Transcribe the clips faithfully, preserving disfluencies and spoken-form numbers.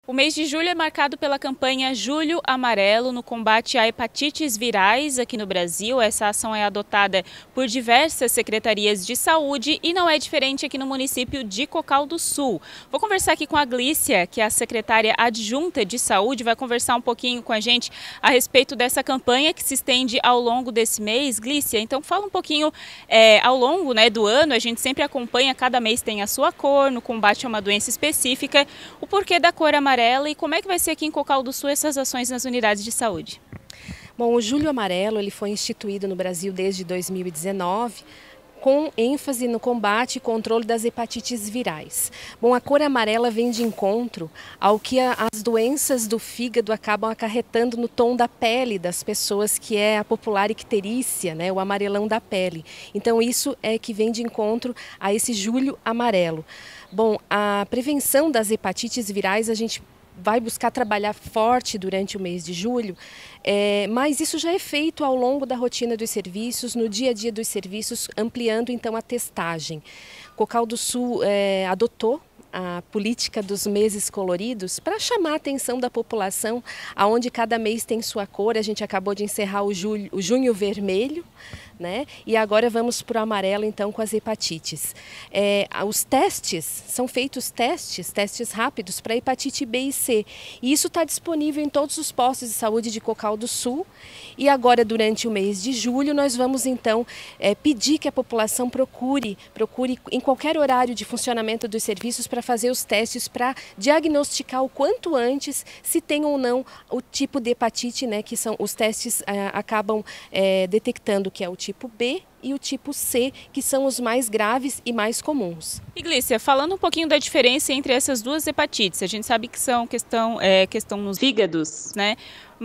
O mês de julho é marcado pela campanha Julho Amarelo no combate a hepatites virais aqui no Brasil. Essa ação é adotada por diversas secretarias de saúde e não é diferente aqui no município de Cocal do Sul. Vou conversar aqui com a Glícia, que é a secretária adjunta de saúde, vai conversar um pouquinho com a gente a respeito dessa campanha que se estende ao longo desse mês. Glícia, então fala um pouquinho é, ao longo né, do ano, a gente sempre acompanha, cada mês tem a sua cor, no combate a uma doença específica, o porquê da cor amarela. E como é que vai ser aqui em Cocal do Sul essas ações nas unidades de saúde? Bom, o Julho Amarelo ele foi instituído no Brasil desde dois mil e dezenove, com ênfase no combate e controle das hepatites virais. Bom, a cor amarela vem de encontro ao que a, as doenças do fígado acabam acarretando no tom da pele das pessoas, que é a popular icterícia, né, o amarelão da pele. Então isso é que vem de encontro a esse Julho Amarelo. Bom, a prevenção das hepatites virais a gente vai buscar trabalhar forte durante o mês de julho, é, mas isso já é feito ao longo da rotina dos serviços, no dia a dia dos serviços, ampliando então a testagem. Cocal do Sul é, adotou a política dos meses coloridos para chamar a atenção da população, aonde cada mês tem sua cor. A gente acabou de encerrar o, julho, o junho vermelho, né? E agora vamos para o amarelo então com as hepatites. É, os testes, são feitos testes, testes rápidos para hepatite B e C. E isso está disponível em todos os postos de saúde de Cocal do Sul. E agora durante o mês de julho nós vamos então é, pedir que a população procure, procure em qualquer horário de funcionamento dos serviços para fazer os testes para diagnosticar o quanto antes se tem ou não o tipo de hepatite, né, que são os testes é, acabam é, detectando que é o tipo B e o tipo C, que são os mais graves e mais comuns. E Glícia, falando um pouquinho da diferença entre essas duas hepatites, a gente sabe que são questão, é, questão nos fígados, né?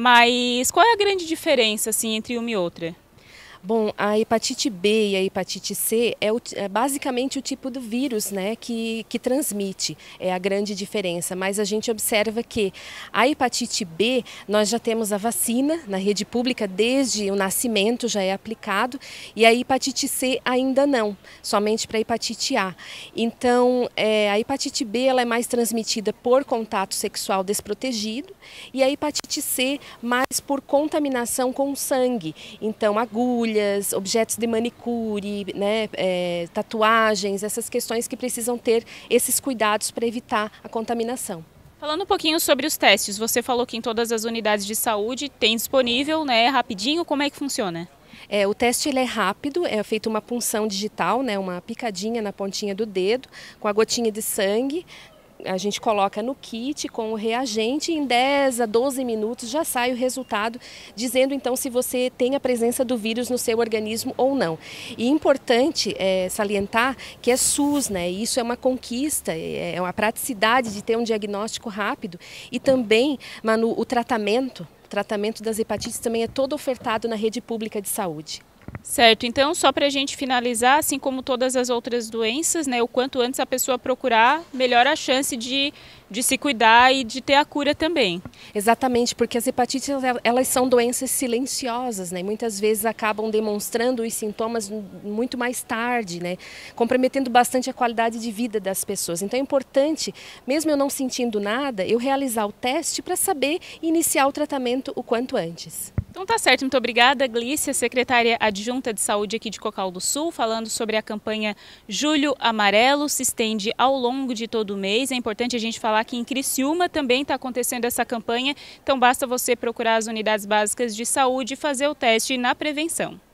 Mas qual é a grande diferença assim, entre uma e outra? Bom, a hepatite B e a hepatite C é, o, é basicamente o tipo do vírus, né, que, que transmite, é a grande diferença, mas a gente observa que a hepatite B, nós já temos a vacina na rede pública desde o nascimento, já é aplicado, e a hepatite C ainda não, somente para a hepatite A. Então, é, a hepatite B ela é mais transmitida por contato sexual desprotegido e a hepatite C mais por contaminação com sangue, então agulha, objetos de manicure, né, é, tatuagens, essas questões que precisam ter esses cuidados para evitar a contaminação. Falando um pouquinho sobre os testes, você falou que em todas as unidades de saúde tem disponível, né, rapidinho, como é que funciona? É, o teste ele é rápido, é feita uma punção digital, né, uma picadinha na pontinha do dedo, com a gotinha de sangue. A gente coloca no kit com o reagente e em dez a doze minutos já sai o resultado, dizendo então se você tem a presença do vírus no seu organismo ou não. E importante é, salientar que é SUS, né? Isso é uma conquista, é uma praticidade de ter um diagnóstico rápido e também, Manu, o tratamento, o tratamento das hepatites também é todo ofertado na rede pública de saúde. Certo, então só para a gente finalizar, assim como todas as outras doenças, né, o quanto antes a pessoa procurar, melhor a chance de, de se cuidar e de ter a cura também. Exatamente, porque as hepatites elas são doenças silenciosas, né, muitas vezes acabam demonstrando os sintomas muito mais tarde, né, comprometendo bastante a qualidade de vida das pessoas. Então é importante, mesmo eu não sentindo nada, eu realizar o teste para saber iniciar o tratamento o quanto antes. Então tá certo, muito obrigada, Glícia, secretária adjunta de saúde aqui de Cocal do Sul, falando sobre a campanha Julho Amarelo, se estende ao longo de todo o mês. É importante a gente falar que em Criciúma também está acontecendo essa campanha, então basta você procurar as unidades básicas de saúde e fazer o teste na prevenção.